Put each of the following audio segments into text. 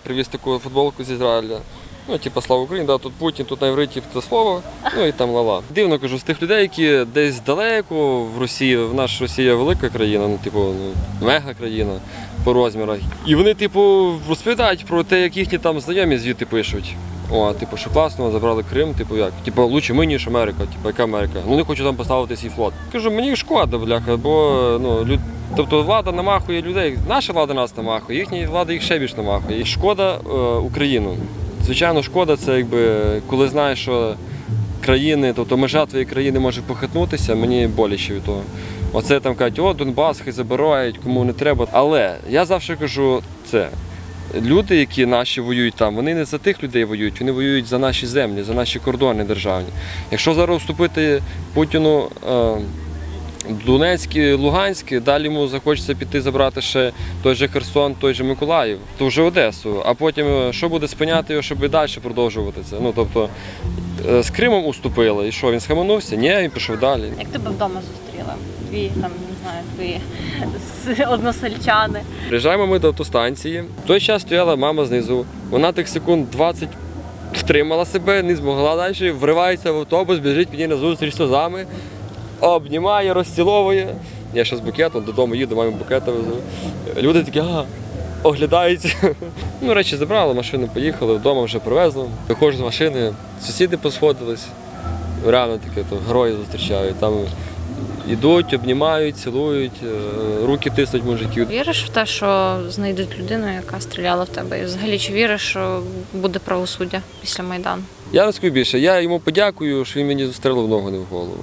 привіз таку футболку з Ізраїля. Ну, типу, слава Україні, да, тут Путін, тут на євриті це слово, ну і там ла-ла. Дивно, кажу, з тих людей, які десь далеко в Росії, в нас Росія велика країна, ну, типу, мега країна по розмірах. І вони, типу, розповідають про те, як їхні там знайомі звідти пишуть. О, типу, що класно, забрали Крим, типу як? Типу, лучше ми, ніж Америка. Типу, яка Америка? Ну, не хочу там поставити свій флот. Кажу, мені шкода, бляха, бо, ну, тобто влада намахує людей, наша влада нас намахує, їхня влада їх ще більш намахує. І шкода Україну. Звичайно, шкода це, якби, коли знаєш, що країни, тобто межа твоєї країни може похитнутися, мені боляче від того. Оце там кажуть, о, Донбас, хай забирають, кому не треба. Але я завжди кажу це. Люди, які наші воюють там, вони не за тих людей воюють, вони воюють за наші землі, за наші кордони державні. Якщо зараз вступити Путіну Донецьк, Луганськ, далі йому захочеться піти забрати ще той же Херсон, той же Миколаїв, то вже Одесу, а потім що буде спиняти його, щоб і далі продовжувати це. Ну, тобто, з Кримом уступили, і що, він схаменувся? Ні, він пішов далі. Як тебе вдома зустріли? Твої, там, не знаю, твої односельчани? Приїжджаємо ми до автостанції. В той час стояла мама знизу, вона тих секунд 20 втримала себе, не змогла далі, вривається в автобус, біжить мені на зустріч з сльозами. Обнімає, розціловує. Я ще з букетом додому їду, мамі букета везу. Люди такі, оглядаються. Ну, речі забрали, машину поїхали, вдома вже привезли. Виходжу з машини, сусіди посходились. Реально таке, то герої зустрічають. Там йдуть, обнімають, цілують, руки тиснуть мужиків. Віриш в те, що знайдуть людину, яка стріляла в тебе? І взагалі, чи віриш, що буде правосуддя після Майдану? Я не скажу більше, я йому подякую, що він мені застрелив ногу, не в голову.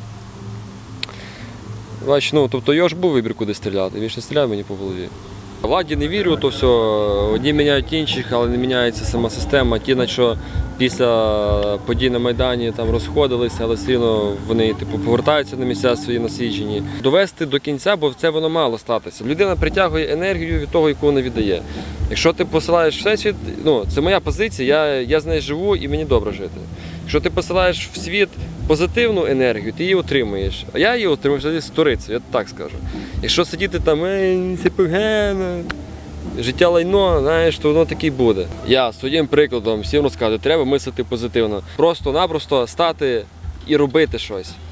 Бач, ну, тобто його ж був вибір, куди стріляти, він ж не стріляв мені по голові. Владі не вірю, то все, одні міняють інших, але не міняється сама система. Ті, на що після подій на Майдані там розходилися, але все одно вони типу, повертаються на місця свої насичені. Довести до кінця, бо це воно мало статися. Людина притягує енергію від того, яку вона віддає. Якщо ти посилаєш всесвіт, ну, це моя позиція, я з нею живу і мені добре жити. Якщо ти посилаєш в світ позитивну енергію, ти її отримуєш. А я її отримую взагалі з сторицею, я так скажу. Якщо сидіти там, це погано, життя лайно, знаєш, то воно таке й буде. Я своїм прикладом всім розказую, треба мислити позитивно. Просто-напросто стати і робити щось.